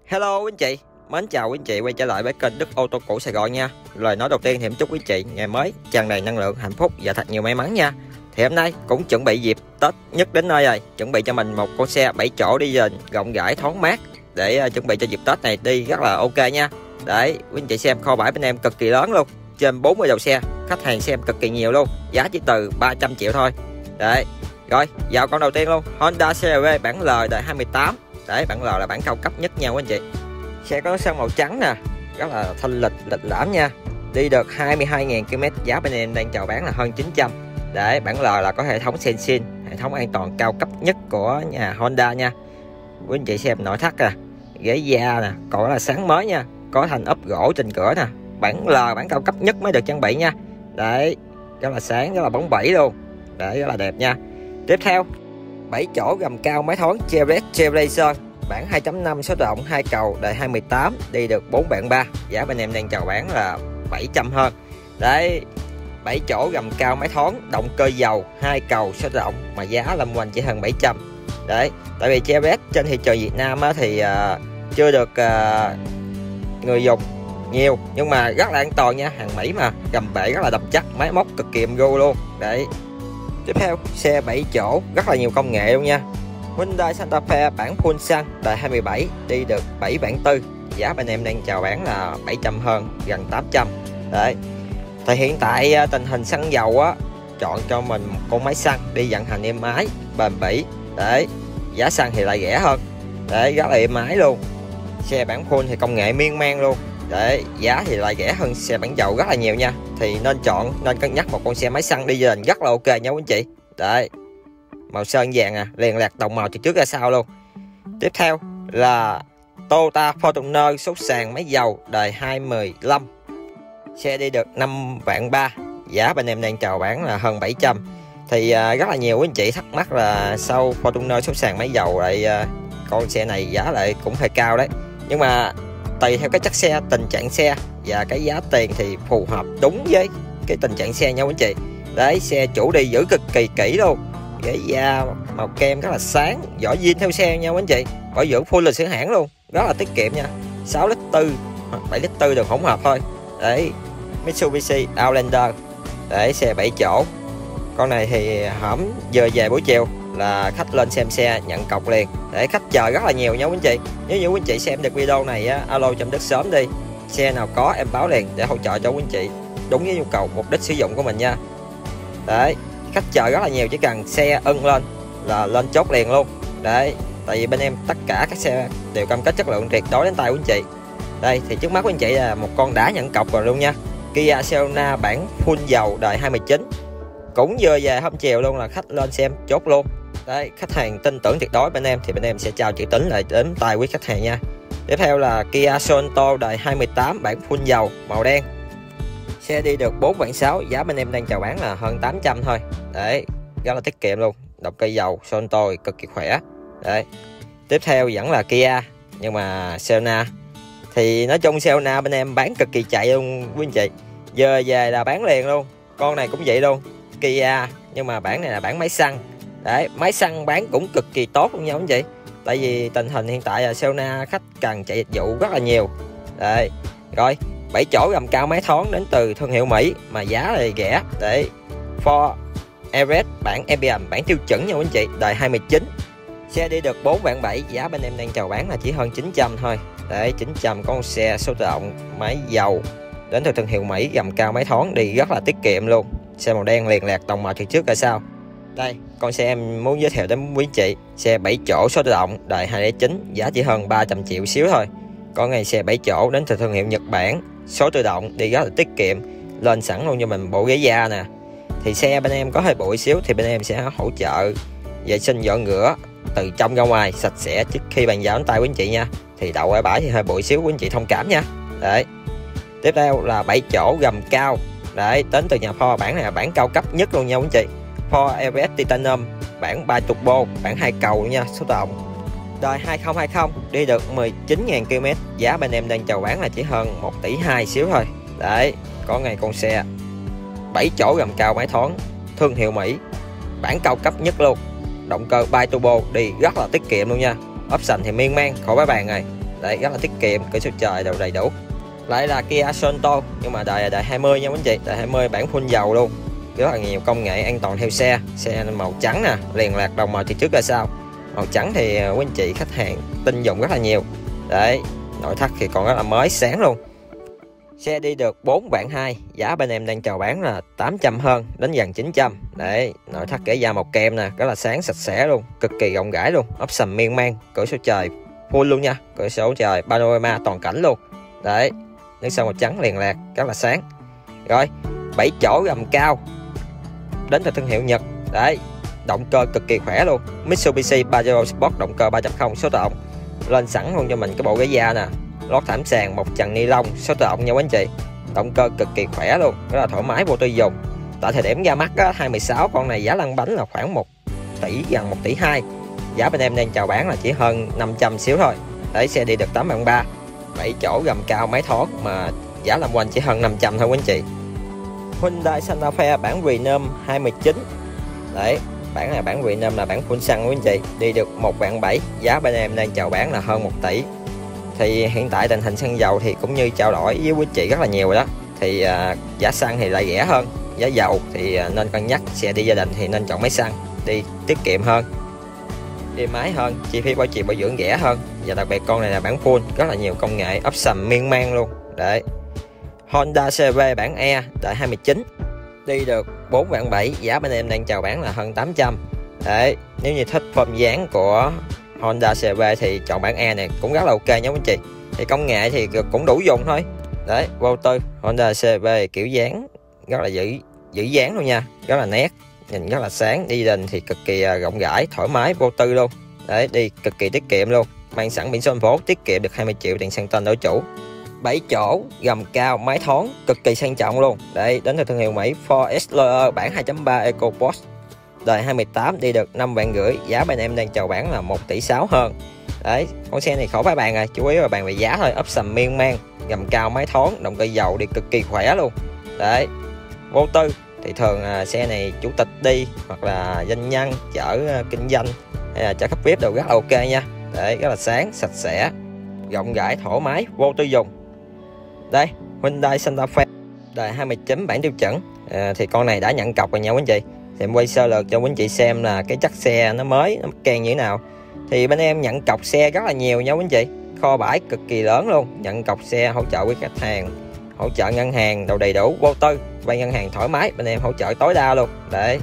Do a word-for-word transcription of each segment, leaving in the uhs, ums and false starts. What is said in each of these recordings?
Hello quý anh chị, mến chào quý anh chị quay trở lại với kênh Đức Ô Tô Cũ Sài Gòn nha. Lời nói đầu tiên thì em chúc quý anh chị ngày mới tràn đầy năng lượng, hạnh phúc và thật nhiều may mắn nha. Thì hôm nay cũng chuẩn bị dịp Tết nhất đến nơi rồi, chuẩn bị cho mình một con xe bảy chỗ đi dền rộng rãi thoáng mát để uh, chuẩn bị cho dịp Tết này đi rất là ok nha. Đấy, quý anh chị xem kho bãi bên em cực kỳ lớn luôn, trên bốn mươi đầu xe, khách hàng xem cực kỳ nhiều luôn, giá chỉ từ ba trăm triệu thôi. Đấy, rồi vào con đầu tiên luôn, Honda xê rờ vê bản L đời hai mươi tám. Đấy, bản L là bản cao cấp nhất nha quý anh chị. Xe có sơn màu trắng nè, rất là thanh lịch lịch lãm nha. Đi được hai mươi hai nghìn ki lô mét, giá bên em đang chào bán là hơn chín trăm. Đấy, bản L là có hệ thống Sensing, hệ thống an toàn cao cấp nhất của nhà Honda nha. Quý anh chị xem nội thất nè, ghế da nè, còn rất là sáng mới nha, có thanh ốp gỗ trên cửa nè. Bản L bản cao cấp nhất mới được trang bị nha. Đấy, rất là sáng, rất là bóng bẩy luôn. Đấy, rất là đẹp nha. Tiếp theo, bảy chỗ gầm cao máy thoáng Chevrolet Trailblazer bản hai chấm năm số tự động hai cầu đời hai mươi tám, đi được bốn vạn ba, giá bên em đang chào bán là bảy trăm hơn. Đấy, bảy chỗ gầm cao máy thoáng động cơ dầu hai cầu số tự động mà giá lâm quanh chỉ hơn bảy trăm. Đấy, tại vì Chevrolet trên thị trường Việt Nam á, thì uh, chưa được uh, người dùng nhiều, nhưng mà rất là an toàn nha, hàng Mỹ mà, gầm bệ rất là đậm chắc, máy móc cực kỳ gu luôn. Đấy, tiếp theo xe bảy chỗ rất là nhiều công nghệ luôn nha, Hyundai Santa Fe bản full xăng đời hai mươi bảy, đi được bảy vạn tư, giá bên em đang chào bán là bảy trăm hơn, gần tám trăm. Đấy, thì hiện tại tình hình xăng dầu á, chọn cho mình một con máy xăng đi vận hành êm ái bền bỉ. Đấy, giá xăng thì lại rẻ hơn. Đấy, rất là êm ái luôn. Xe bản full thì công nghệ miên man luôn. Đấy, giá thì lại rẻ hơn xe bản dầu rất là nhiều nha. Thì nên chọn, nên cân nhắc một con xe máy xăng đi dền rất là ok nha quý anh chị. Đấy, màu sơn vàng à, liền lạc đồng màu từ trước ra sau luôn. Tiếp theo là Toyota Fortuner xuất sàn máy dầu đời hai mươi lăm, xe đi được năm vạn ba, giá bên em đang chào bán là hơn bảy trăm. Thì uh, rất là nhiều quý anh chị thắc mắc là sau Fortuner xuất sàn máy dầu lại uh, con xe này giá lại cũng hơi cao đấy. Nhưng mà tùy theo cái chất xe, tình trạng xe và cái giá tiền thì phù hợp đúng với cái tình trạng xe nha quý anh chị. Đấy, xe chủ đi giữ cực kỳ kỹ luôn, ghế da màu kem rất là sáng, vỏ zin theo xe nha quý anh chị, bảo dưỡng full lịch sử hãng luôn, rất là tiết kiệm nha, sáu lít tư hoặc bảy lít tư được hỗn hợp thôi. Đấy, Mitsubishi Outlander, để xe bảy chỗ, con này thì hổm giờ về buổi chiều là khách lên xem xe nhận cọc liền, để khách chờ rất là nhiều nha quý anh chị. Nếu như quý anh chị xem được video này á, alo chấm Đức sớm đi, xe nào có em báo liền để hỗ trợ cho quý anh chị đúng với nhu cầu mục đích sử dụng của mình nha. Đấy, khách chờ rất là nhiều, chỉ cần xe ưng lên là lên chốt liền luôn. Đấy, tại vì bên em tất cả các xe đều cam kết chất lượng tuyệt đối đến tay quý anh chị. Đây thì trước mắt quý anh chị là một con đã nhận cọc rồi luôn nha, Kia Selena bản full dầu đời hai mươi chín, cũng vừa về hôm chiều luôn là khách lên xem chốt luôn. Đấy, khách hàng tin tưởng tuyệt đối bên em thì bên em sẽ trao chữ tín lại đến tay quý khách hàng nha. Tiếp theo là Kia Sorento đời hai mươi tám bản full dầu màu đen, xe đi được bốn vạn sáu, giá bên em đang chào bán là hơn tám trăm thôi. Đấy, rất là tiết kiệm luôn, động cơ dầu Sorento cực kỳ khỏe. Đấy, tiếp theo vẫn là Kia nhưng mà Selena, thì nói chung Selena bên em bán cực kỳ chạy luôn quý anh chị, giờ về là bán liền luôn. Con này cũng vậy luôn, Kia nhưng mà bản này là bản máy xăng. Đấy, máy xăng bán cũng cực kỳ tốt luôn nha quý anh chị, tại vì tình hình hiện tại là Selena khách cần chạy dịch vụ rất là nhiều. Đấy, rồi bảy chỗ gầm cao máy thoáng đến từ thương hiệu Mỹ mà giá thì rẻ. Để Ford Everest bản Epium bản tiêu chuẩn nha quý anh chị, đời hai mươi chín, xe đi được bốn vạn bảy, giá bên em đang chào bán là chỉ hơn chín trăm thôi. Để chín trăm con xe số tự động máy dầu đến từ thương hiệu Mỹ, gầm cao máy thoáng, đi rất là tiết kiệm luôn. Xe màu đen liền lạc đồng màu từ trước ra sau. Đây, con xe em muốn giới thiệu đến quý anh chị, xe bảy chỗ số tự động đời hai không chín, giá chỉ hơn ba trăm triệu xíu thôi. Con này xe bảy chỗ đến từ thương hiệu Nhật Bản, số tự động, đi rất là tiết kiệm, lên sẵn luôn cho mình bộ ghế da nè. Thì xe bên em có hơi bụi xíu thì bên em sẽ hỗ trợ vệ sinh dọn rửa từ trong ra ngoài sạch sẽ trước khi bàn giao đến tay quý anh chị nha. Thì đậu ở bãi thì hơi bụi xíu quý anh chị thông cảm nha. Đấy, tiếp theo là bảy chỗ gầm cao, đấy, đến từ nhà Ford, bản này là bản cao cấp nhất luôn nha quý anh chị, Ford Everest Titanium bản ba turbo, bản hai cầu nha, số tự động, đời hai không hai không, đi được mười chín nghìn ki lô mét, giá bên em đang chào bán là chỉ hơn một tỷ hai xíu thôi. Đấy, có ngày con xe bảy chỗ gầm cao máy thoáng thương hiệu Mỹ, bản cao cấp nhất luôn, động cơ bi turbo, đi rất là tiết kiệm luôn nha, option thì miên man khỏi bãi bàn này. Đấy, rất là tiết kiệm, cửa sổ trời đều đầy đủ. Lại là Kia Sorento, nhưng mà đời là đời hai mươi nha quý anh chị, đời hai mươi bản full dầu luôn. Rất là nhiều công nghệ an toàn theo xe. Xe màu trắng nè, liền lạc đồng màu thì trước ra sau. Màu trắng thì quý anh chị khách hàng tin dụng rất là nhiều. Đấy, nội thất thì còn rất là mới sáng luôn. Xe đi được bốn vạn hai, giá bên em đang chào bán là tám trăm hơn, đến gần chín trăm. Đấy, nội thất kể da màu kem nè, rất là sáng sạch sẽ luôn, cực kỳ rộng rãi luôn, option miên man, cửa sổ trời full luôn nha, cửa sổ trời panorama toàn cảnh luôn. Đấy, nước sơn màu trắng liền lạc, rất là sáng. Rồi, bảy chỗ gầm cao, đến từ thương hiệu Nhật. Đấy, động cơ cực kỳ khỏe luôn, Mitsubishi Pajero Sport động cơ ba chấm không số tự động. Lên sẵn luôn cho mình cái bộ ghế da nè, lót thảm sàn một trần ni lông số tự động nha quý anh chị. Động cơ cực kỳ khỏe luôn, rất là thoải mái vô tư dùng. Tại thời điểm ra mắt á, hai mươi sáu con này giá lăn bánh là khoảng một tỷ, gần một tỷ hai. Giá bên em đang chào bán là chỉ hơn năm trăm xíu thôi. Đấy, xe đi được tám vạn ba, bảy chỗ gầm cao máy thoáng mà giá làm quanh chỉ hơn năm trăm thôi quý anh chị. Hyundai Santa Fe bản Renam hai mươi chín. Đấy, bản này bản Renam là bản full xăng quý anh chị, đi được một vạn bảy, giá bên em đang chào bán là hơn một tỷ. Thì hiện tại tình hình xăng dầu thì cũng như trao đổi với quý chị rất là nhiều rồi đó. Thì à, giá xăng thì lại rẻ hơn giá dầu, thì à, nên cân nhắc xe đi gia đình thì nên chọn máy xăng, đi tiết kiệm hơn, đi máy hơn, chi phí bảo trì bảo dưỡng rẻ hơn. Và đặc biệt con này là bản full, rất là nhiều công nghệ option miên man luôn. Đấy, Honda xê vê bản E tại hai mươi chín, đi được bốn vạn bảy, giá bên em đang chào bán là hơn tám trăm. Đấy, nếu như thích form dáng của Honda xê vê thì chọn bản E này cũng rất là ok nha quý anh chị. Thì công nghệ thì cũng đủ dùng thôi. Đấy, vô tư, Honda xê vê kiểu dáng rất là giữ giữ dáng luôn nha, rất là nét, nhìn rất là sáng, đi đình thì cực kỳ rộng rãi, thoải mái, vô tư luôn. Đấy, đi cực kỳ tiết kiệm luôn, mang sẵn biển số thành phố, tiết kiệm được hai mươi triệu tiền xăng tên đổi chủ. bảy chỗ gầm cao máy thoáng, cực kỳ sang trọng luôn. Đấy, đến từ thương hiệu Mỹ, Ford Explorer bản hai chấm ba EcoBoost, đời hai mươi tám, đi được năm vạn rưỡi, giá bên em đang chào bán là một tỷ sáu hơn. Đấy, con xe này khỏi phải bàn rồi, chủ yếu là bàn về giá thôi, option miên man, gầm cao máy thoáng, động cơ dầu đi cực kỳ khỏe luôn. Đấy, vô tư thì thường à, xe này chủ tịch đi, hoặc là doanh nhân chở à, kinh doanh hay là chở khách vi ai pi đều rất là ok nha. Đấy, rất là sáng, sạch sẽ, rộng rãi, thoải mái, vô tư dùng. Đây, Hyundai Santa Fe đời hai mươi chín bản tiêu chuẩn, à, thì con này đã nhận cọc rồi nha quý anh chị. Thì em quay sơ lược cho quý anh chị xem là cái chất xe nó mới, nó kèn như thế nào. Thì bên em nhận cọc xe rất là nhiều nha quý anh chị, kho bãi cực kỳ lớn luôn, nhận cọc xe, hỗ trợ với khách hàng, hỗ trợ ngân hàng đều đầy đủ, vô tư, vay ngân hàng thoải mái, bên em hỗ trợ tối đa luôn. Đấy,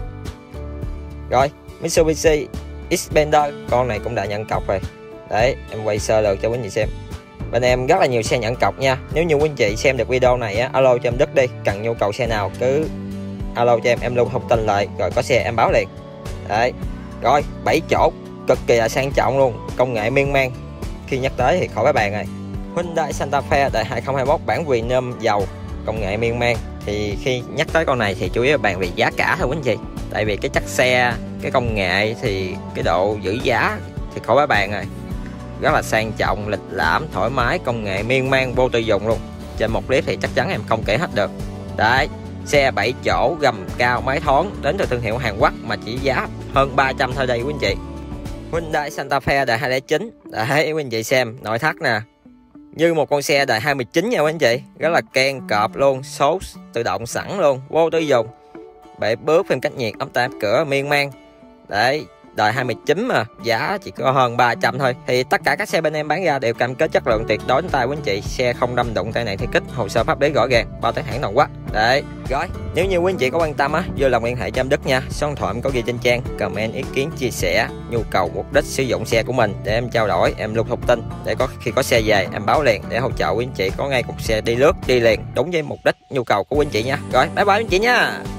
rồi Mitsubishi Xpander, con này cũng đã nhận cọc rồi. Đấy, em quay sơ lược cho quý anh chị xem. Bên em rất là nhiều xe nhận cọc nha. Nếu như quý anh chị xem được video này á, alo cho em Đức đi, cần nhu cầu xe nào cứ alo cho em, em lưu thông tin lại, rồi có xe em báo liền. Đấy, rồi bảy chỗ cực kỳ là sang trọng luôn, công nghệ miên man, khi nhắc tới thì khỏi phải bàn rồi. Hyundai Santa Fe đời hai không hai mốt bản Renam dầu, công nghệ miên man. Thì khi nhắc tới con này thì chủ yếu là bàn về giá cả thôi quý anh chị. Tại vì cái chất xe, cái công nghệ thì cái độ giữ giá thì khỏi phải bàn rồi. Rất là sang trọng, lịch lãm, thoải mái, công nghệ miên man, vô tư dùng luôn. Trên một clip thì chắc chắn em không kể hết được. Đấy, xe bảy chỗ gầm cao máy thoáng, đến từ thương hiệu Hàn Quốc mà chỉ giá hơn ba trăm thôi đây quý anh chị. Hyundai Santa Fe đời hai không không chín. Đấy quý anh chị xem nội thất nè, như một con xe đời hai mươi chín nha quý anh chị, rất là ken cọp luôn, số tự động sẵn luôn, vô tư dùng, bệ bước phim cách nhiệt, ấm táp cửa miên man. Đấy, đời hai mươi chín mà giá chỉ có hơn ba trăm thôi. Thì tất cả các xe bên em bán ra đều cam kết chất lượng tuyệt đối đến tay quý anh chị, xe không đâm đụng tai nạn thi kích, hồ sơ pháp lý rõ ràng, bao tới hãng đồng quát. Đấy, rồi nếu như quý anh chị có quan tâm á, vui lòng liên hệ cho em Đức nha, số điện thoại em có ghi trên trang. Comment ý kiến chia sẻ nhu cầu mục đích sử dụng xe của mình để em trao đổi, em lưu thông tin để có khi có xe về em báo liền, để hỗ trợ quý anh chị có ngay cục xe đi lướt đi liền đúng với mục đích nhu cầu của quý anh chị nha. Rồi bye bye quý anh chị nha.